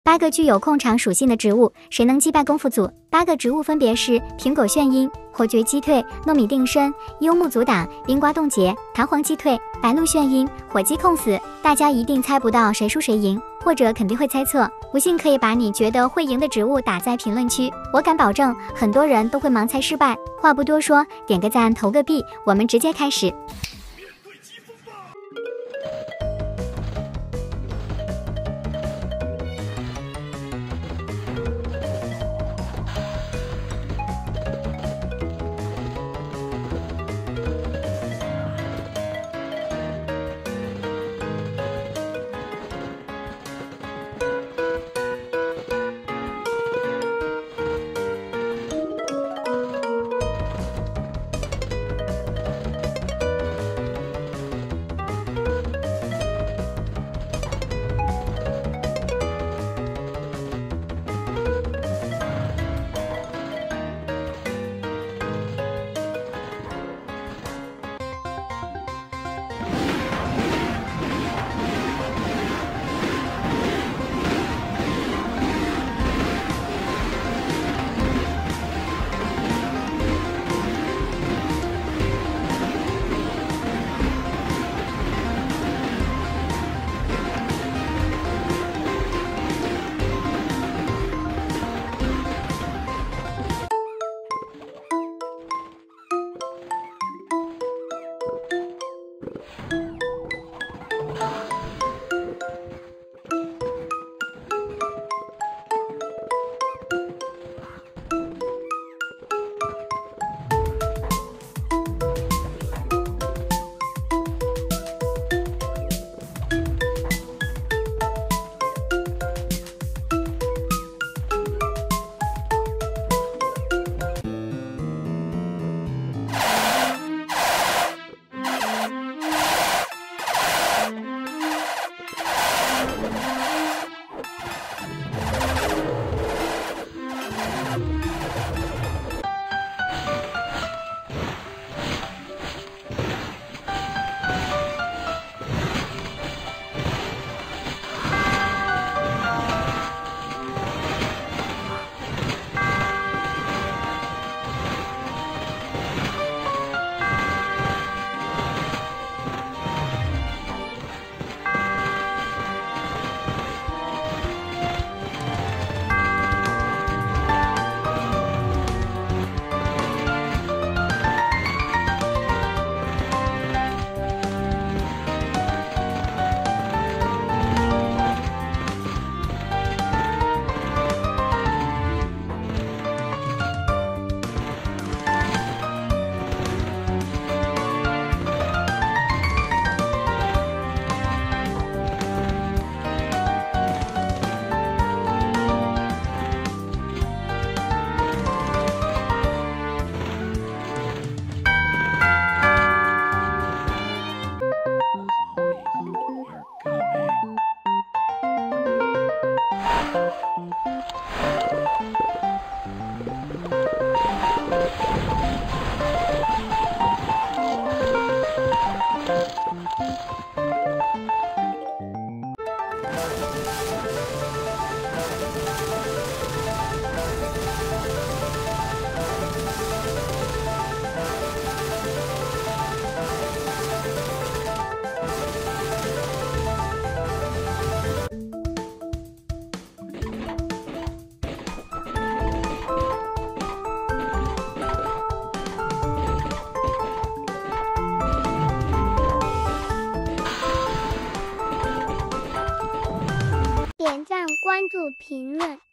8个具有控场属性的植物，谁能击败功夫组？8个植物分别是苹果眩晕、火炬击退、糯米定身、幽木阻挡、冰瓜冻结、弹簧击退、白鹿眩晕、火鸡控死。大家一定猜不到谁输谁赢，或者肯定会猜测。不信可以把你觉得会赢的植物打在评论区，我敢保证很多人都会盲猜失败。话不多说，点个赞，投个币，我们直接开始。 点赞、关注、评论。